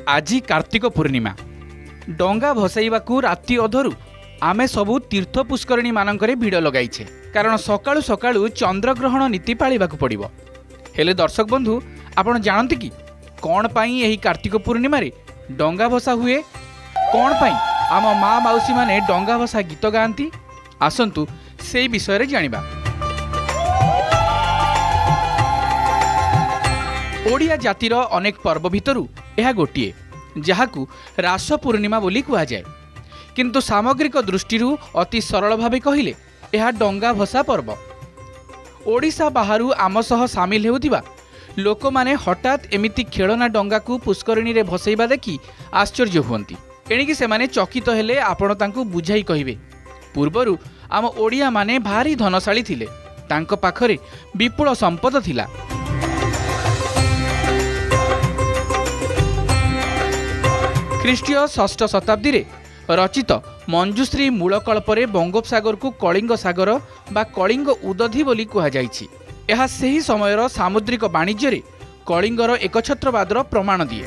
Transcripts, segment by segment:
आज कार्तिक पूर्णिमा डंगा भसाइबाकू राति अधरू आमे सबू तीर्थ पुष्करणी मानकरे भिड़ लगाइछे कारण सकाळु सकाळु चंद्रग्रहण नीति पाळिबाकू पड़िबो। हेले दर्शक बंधु आपण जानते कि कौन पाई एही कार्तिक पूर्णिमा रे डंगा भसा हुए, कौन पाई आम माँ माउसी माने डंगा भसा गीत गाती, आसंतु से विषय रे जानिबा। ओडिया जातिर अनेक पर्व भितरु यह गोटे जहाकू रास पूर्णिमा बोली कह जाए, किंतु सामग्रिक दृष्टि अति सरल भावे कहले यह डंगा भसा पर्व। ओडिशा बाहरु आम सह सामिल हेउथिबा लोक माने हठात एमिति खेलना डंगा को पुष्करणी रे भसैबा देखि आश्चर्य हुअंती। एणिकी से माने चकित हेले आपण तांकु बुझाई कहिबे पूर्वरु आम ओडिया माने भारी धनशाली थिले, तांको पाखरे विपुल संपद थिला। ख्रीष्टीय षष्ठ शताब्दी रे रचित मंजुश्री मूलकल्परे बंगोपसागर को कलिंग सागर बा कलिंग उदधि बोली कह जाइछि। यह सही समयर सामुद्रिक वाणिज्य रे कलिंगर एकछत्रवादर प्रमाण दिए।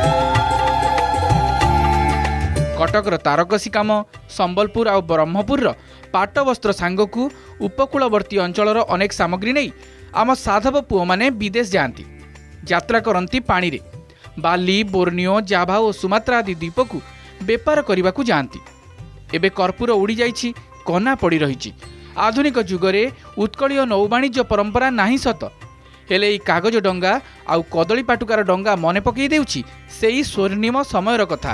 कटकर तारकसी काम, संबलपुर आ ब्रह्मपुर पाट वस्त्र सांगकू उपकूलवर्ती अंचलर अनेक सामग्री नहीं आम साधव पुओ माने विदेश जाती, यात्रा करती पानी रे बाली, बोर्नियो, जाभा और सुमात्रा आदि द्वीप को बेपार करने को जाती। एबे कर्पूर उड़ी जाइछि, कना पड़ी रही। आधुनिक जुगरे उत्कलीय नौवाणिज्य परंपरा नहीं सत, हेले ई कागज डंगा आउ कदली पाटुकार डंगा मने पकई देउछि सेई स्वर्णिम समयर कथा।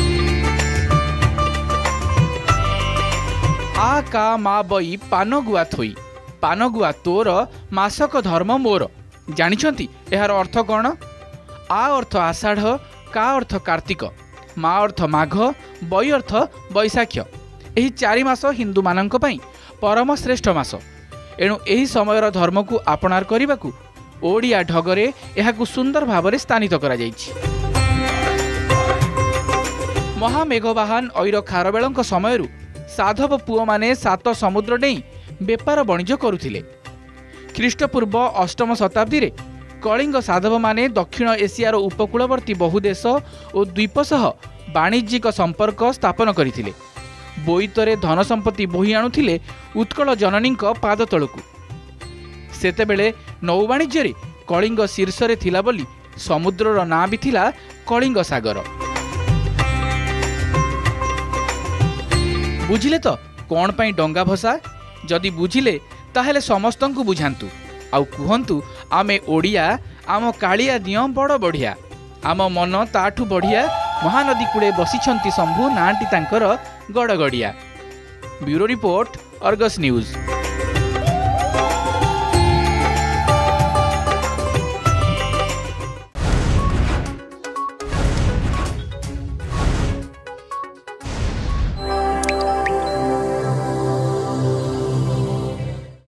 आ का मा बई पान गुआ थोई, पान गुआ तोर मासक धर्म मोर। जानिछंती एहार अर्थ कौन? आ अर्थ आषाढ़, का अर्थ कार्तिक, मा अर्थ माघ, बई अर्थ बैशाख। एही चारि मास हिंदू मानक पई परम श्रेष्ठ मास। एणु एही समयर धर्म को आपणार करिबाकू ओडिया ढगरे एहाकू सुंदर भावरे स्थानित करा जाइछि। महामेघवाहन ऐर खारबेलଙ୍କ समयरु साधव पुओ माने सात समुद्र डेई बेपार वाणिज्य करुथिले। ख्रीष्टपूर्व अष्टम शताब्दी रे कलिंग साधव माने दक्षिण एशियार उपकूलवर्ती बहु देश और द्वीप सह वाणिज्यिक संपर्क स्थापन करथिले। बोईतरे धन संपत्ति बोही आणुथिले उत्कल जननी पाद तळकू। सेतेबेले नौवाणिज्य रे कलिंग शीर्ष रे थिला बोली समुद्रर नाम भी थिला कलिंग सागर। बुझिले तो कौन पाई डंगा भसा? जदि बुझिले ताहेले समस्तंकु बुझांतु आउ कुहंतु आमे ओडिया आम कालिया दियो बड़ बढ़िया, आम मन ताठू बढ़िया, महानदी कूड़े बसिछंती शंभु नांटी तांकर गड़गड़िया। Bureau report, Argus news.